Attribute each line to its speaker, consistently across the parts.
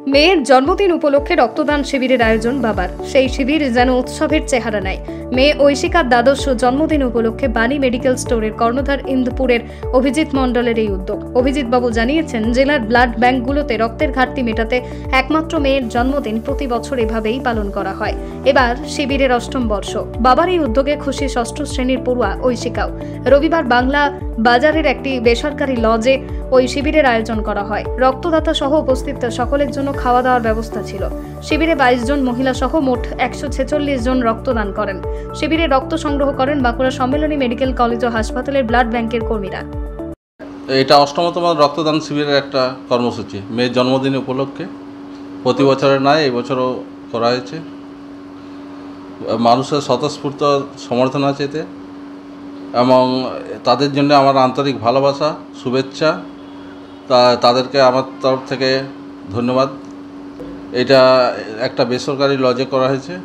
Speaker 1: মেয়ের জন্মদিন উপলক্ষে রক্তদান শিবিরের আয়োজন বাবার। সেই শিবির যেন উৎসবের চেহারা নেয়। মেয়ে ঐশিকার দ্বাদশ জন্মদিন উপলক্ষে বাণী মেডিকেল স্টোরের কর্ণধার ইন্দুপুরের অভিজিৎ মণ্ডলের এই উদ্যোগ। অভিজিৎ বাবু জানিয়েছেন, জেলার ব্লাড ব্যাংকগুলোতে রক্তের ঘাটতি মেটাতে একমাত্র মেয়ের জন্মদিন প্রতি বছর এভাবেই পালন করা হয়। এবার শিবিরের অষ্টম বর্ষ। বাবার এই উদ্যোগে খুশি ষষ্ঠ শ্রেণীর পড়ুয়া ঐশিকাও। রবিবার বাংলা বাজারের একটি বেসরকারি লজে ওই শিবিরের আয়োজন করা হয়। রক্তদাতা সহ উপস্থিত সকলের জন্য খাওয়া দাওয়ার ব্যবস্থা ছিল। শিবিরে 22 জন মহিলা সহ মোট 146 জন রক্তদান করেন। শিবিরে রক্ত সংগ্রহ করেন বাঁকুড়া সম্মেলনী মেডিকেল কলেজ ও হাসপাতালের ব্লাড ব্যাংকের কর্মীরা।
Speaker 2: এটা অষ্টমতম রক্তদান শিবিরের একটা কর্মসূচি। মেয়ের জন্মদিন উপলক্ষে প্রতি বছরের নয়, এই বছরও করা হয়েছে। মানুষের স্বতঃস্ফূর্ত সমর্থন আছে এতে, এবং তাদের জন্য আমার আন্তরিক ভালোবাসা, শুভেচ্ছা। তাদেরকে আমার তরফ থেকে ধন্যবাদ। এটা একটা বেসরকারি লজে করা হয়েছে।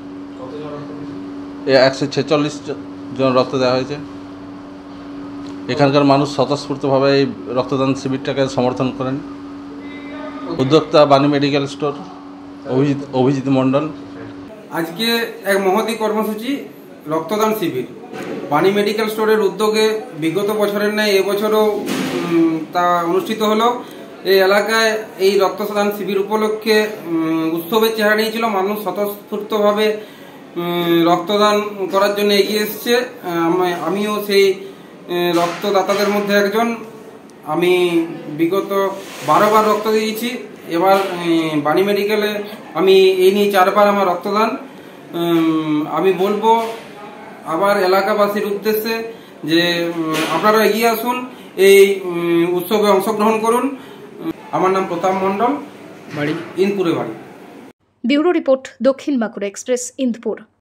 Speaker 2: 146 জন রক্ত দেওয়া হয়েছে। এখানকার মানুষ স্বতঃস্ফূর্তভাবে এই রক্তদান শিবিরটাকে সমর্থন করেন। উদ্যোক্তা বাণী মেডিকেল স্টোর, অভিজিৎ মণ্ডল।
Speaker 3: আজকে এক মহতী কর্মসূচি রক্তদান শিবির বাণী মেডিকেল স্টোরের উদ্যোগে বিগত বছরের ন্যায় এবছরও তা অনুষ্ঠিত হলো। এই এলাকায় এই রক্তদান শিবির উপলক্ষে উৎসবের চেহারা নিয়েছিল। মানুষ স্বতঃস্ফূর্তভাবে রক্তদান করার জন্য এগিয়ে এসছে। আমিও সেই রক্তদাতাদের মধ্যে একজন। আমি বিগত 12 বার রক্ত দিয়েছি। এবার বাণী মেডিকেলে আমি এই নিয়ে 4 বার আমার রক্তদান। আমি বলবো আবার এলাকাবাসীর উদ্দেশ্যে যে আপনারা এগিয়ে আসুন, এই উৎসবে অংশগ্রহণ করুন। আমার নাম প্রতাপ মণ্ডল, বাড়ি ইন্দপুরে বাড়ি।
Speaker 1: ব্যুরো রিপোর্ট, দক্ষিণ বাঁকুড়া এক্সপ্রেস, ইন্দপুর।